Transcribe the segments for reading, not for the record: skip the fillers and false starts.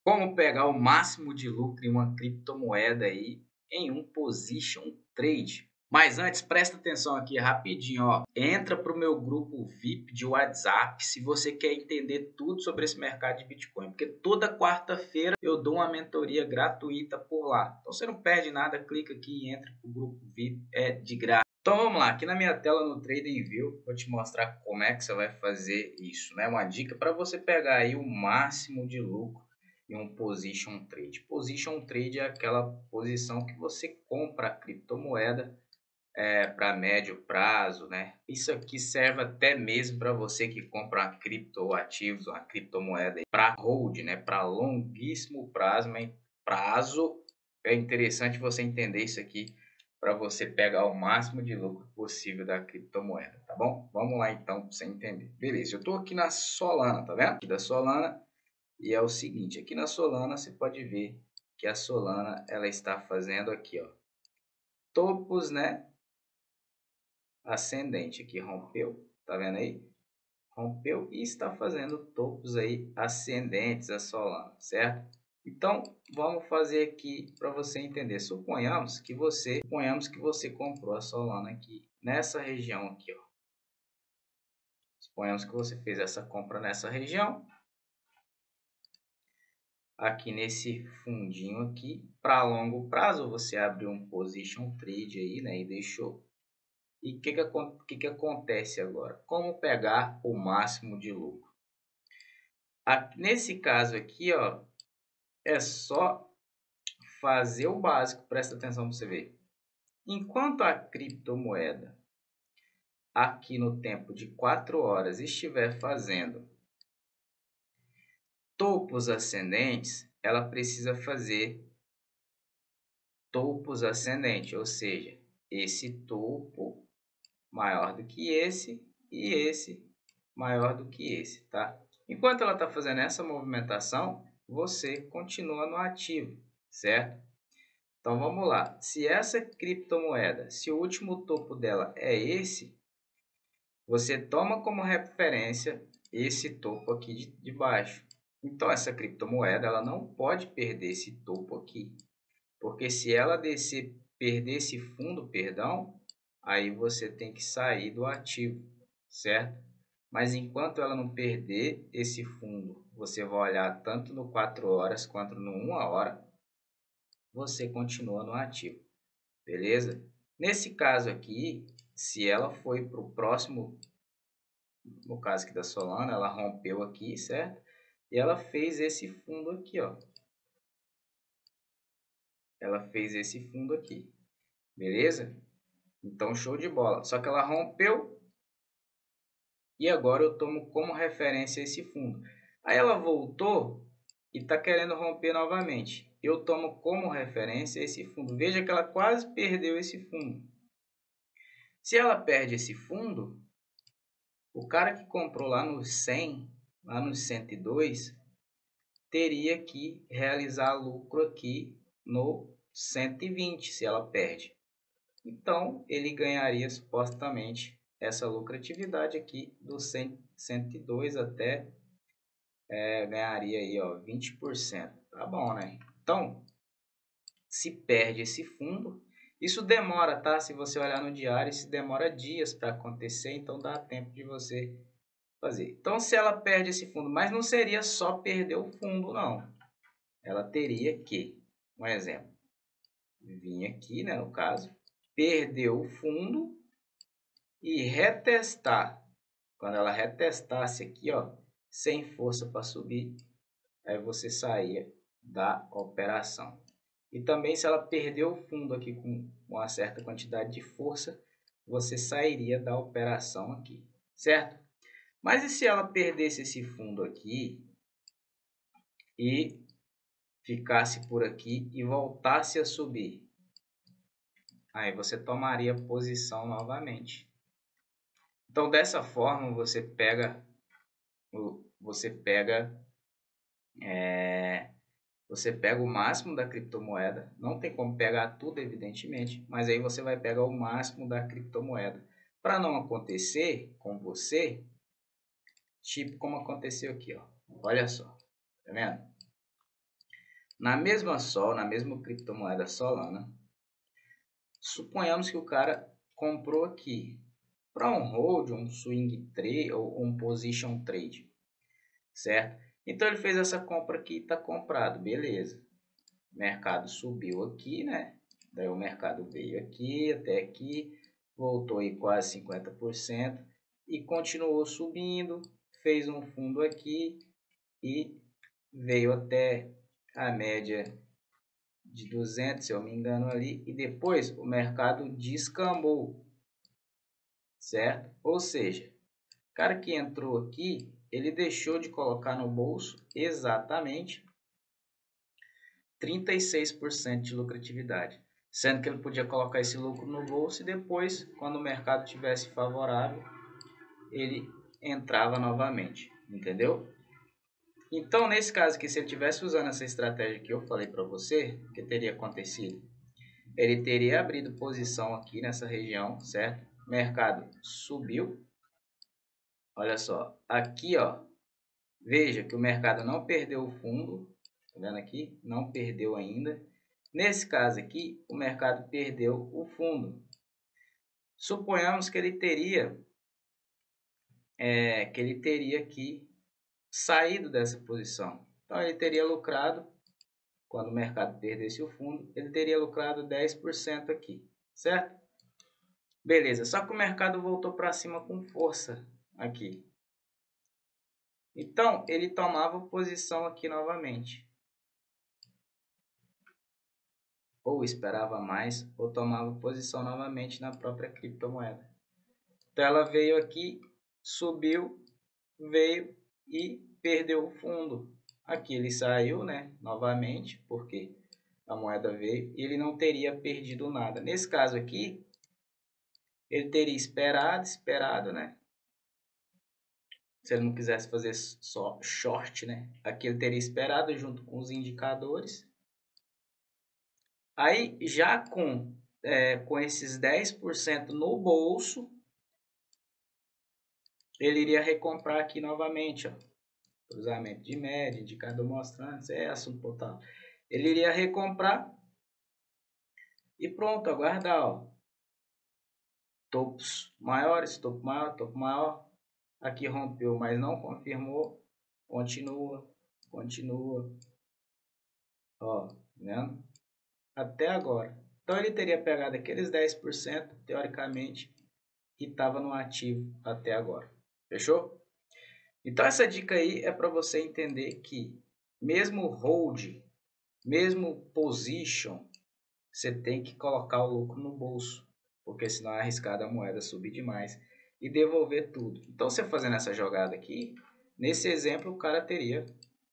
Como pegar o máximo de lucro em uma criptomoeda aí em um position trade. Mas antes, presta atenção aqui rapidinho, ó. Entra para o meu grupo VIP de WhatsApp se você quer entender tudo sobre esse mercado de Bitcoin. Porque toda quarta-feira eu dou uma mentoria gratuita por lá. Então você não perde nada, clica aqui e entra para o grupo VIP, é de graça. Então vamos lá, aqui na minha tela no TradingView, vou te mostrar como é que você vai fazer isso, né? Uma dica para você pegar aí o máximo de lucro em um position trade. Position trade é aquela posição que você compra a criptomoeda para médio prazo, né? Isso aqui serve até mesmo para você que compra criptoativos, uma criptomoeda para hold, né? Para longuíssimo prazo, mas prazo é interessante você entender isso aqui para você pegar o máximo de lucro possível da criptomoeda, tá bom? Vamos lá então para você entender. Beleza, eu estou aqui na Solana, tá vendo? Aqui da Solana. E é o seguinte, aqui na Solana você pode ver que a Solana ela está fazendo aqui, ó, topos, né, ascendente, aqui rompeu, tá vendo aí? Rompeu e está fazendo topos aí ascendentes a Solana, certo? Então, vamos fazer aqui para você entender. Suponhamos que você comprou a Solana aqui nessa região aqui, ó. Suponhamos que você fez essa compra nessa região. Aqui nesse fundinho aqui, para longo prazo, você abriu um position trade aí, né, e deixou. E o que acontece agora? Como pegar o máximo de lucro? Nesse caso aqui, ó, é só fazer o básico, presta atenção para você ver. Enquanto a criptomoeda aqui no tempo de 4 horas estiver fazendo topos ascendentes, ela precisa fazer topos ascendentes, ou seja, esse topo maior do que esse e esse maior do que esse, tá? Enquanto ela está fazendo essa movimentação, você continua no ativo, certo? Então vamos lá. Se essa criptomoeda, se o último topo dela é esse, você toma como referência esse topo aqui de baixo. Então essa criptomoeda ela não pode perder esse topo aqui. Porque se ela descer, perder esse fundo, perdão, aí você tem que sair do ativo, certo? Mas enquanto ela não perder esse fundo, você vai olhar tanto no 4 horas quanto no 1 hora, você continua no ativo, beleza? Nesse caso aqui, se ela foi para o próximo, no caso aqui da Solana, ela rompeu aqui, certo? E ela fez esse fundo aqui, ó. Ela fez esse fundo aqui, beleza? Então, show de bola. Só que ela rompeu e agora eu tomo como referência esse fundo. Aí ela voltou e está querendo romper novamente. Eu tomo como referência esse fundo. Veja que ela quase perdeu esse fundo. Se ela perde esse fundo, o cara que comprou lá nos 100, lá nos 102, teria que realizar lucro aqui no 120 se ela perde. Então, ele ganharia supostamente essa lucratividade aqui do 102 até ganharia aí, ó, 20%. Tá bom, né? Então, se perde esse fundo, isso demora, tá? Se você olhar no diário, isso demora dias para acontecer, então dá tempo de você fazer. Então, se ela perde esse fundo, mas não seria só perder o fundo, não. Ela teria que, um exemplo, vir aqui, né, no caso, perder o fundo e retestar. Quando ela retestasse aqui, ó, sem força para subir, aí você saía da operação. E também se ela perder o fundo aqui com uma certa quantidade de força, você sairia da operação aqui, certo? Mas e se ela perdesse esse fundo aqui e ficasse por aqui e voltasse a subir? Aí você tomaria posição novamente. Então dessa forma você pega o máximo da criptomoeda. Não tem como pegar tudo, evidentemente, mas aí você vai pegar o máximo da criptomoeda. Para não acontecer com você, tipo como aconteceu aqui, ó. Olha só, tá vendo? na mesma criptomoeda Solana, suponhamos que o cara comprou aqui para um hold, um swing trade ou um position trade, certo? Então ele fez essa compra aqui, está comprado, beleza. O mercado subiu aqui, né? Daí o mercado veio aqui, até aqui, voltou aí quase 50% e continuou subindo, fez um fundo aqui e veio até a média de 200, se eu me engano ali, e depois o mercado descambou, certo? Ou seja, o cara que entrou aqui, ele deixou de colocar no bolso exatamente 36% de lucratividade, sendo que ele podia colocar esse lucro no bolso e depois, quando o mercado tivesse favorável, ele entrava novamente, entendeu? Então, nesse caso aqui, se ele estivesse usando essa estratégia que eu falei para você, o que teria acontecido? Ele teria abrido posição aqui nessa região, certo? O mercado subiu. Olha só, aqui, ó, veja que o mercado não perdeu o fundo, tá vendo aqui? Não perdeu ainda. Nesse caso aqui, o mercado perdeu o fundo. Suponhamos que ele teria aqui saído dessa posição. Então, ele teria lucrado, quando o mercado perdesse o fundo, ele teria lucrado 10% aqui, certo? Beleza, só que o mercado voltou para cima com força aqui. Então, ele tomava posição aqui novamente. Ou esperava mais, ou tomava posição novamente na própria criptomoeda. Então, ela veio aqui, subiu, veio e perdeu o fundo. Aqui ele saiu, né, novamente, porque a moeda veio e ele não teria perdido nada. Nesse caso aqui, ele teria esperado, né? Se ele não quisesse fazer só short, né? Aqui ele teria esperado junto com os indicadores. Aí, já com esses 10% no bolso, ele iria recomprar aqui novamente, ó. Cruzamento de média, indicador mostrando, isso é assunto total. Ele iria recomprar e pronto, aguardar, ó. Topos maiores, topo maior. Aqui rompeu, mas não confirmou. Continua. Ó, vendo? Até agora. Então ele teria pegado aqueles 10%, teoricamente, e estava no ativo até agora. Fechou? Então essa dica aí é para você entender que mesmo hold, mesmo position, você tem que colocar o lucro no bolso, porque senão é arriscado a moeda subir demais e devolver tudo. Então você fazendo essa jogada aqui, nesse exemplo o cara teria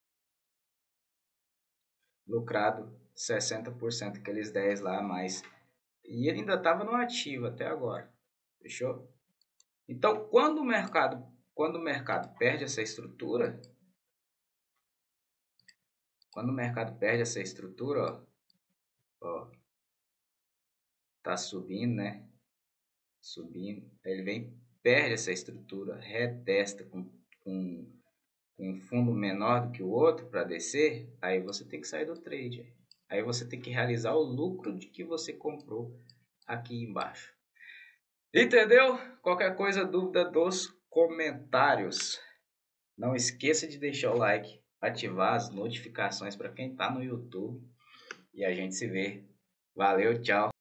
lucrado 60%, aqueles 10 lá a mais, e ele ainda estava no ativo até agora. Fechou? Então quando o mercado perde essa estrutura, ó, tá subindo, né? Subindo, ele vem, perde essa estrutura, retesta com um fundo menor do que o outro para descer, aí você tem que sair do trade. Aí você tem que realizar o lucro de que você comprou aqui embaixo. Entendeu? Qualquer coisa, dúvida dos comentários. Não esqueça de deixar o like, ativar as notificações para quem está no YouTube. E a gente se vê. Valeu, tchau.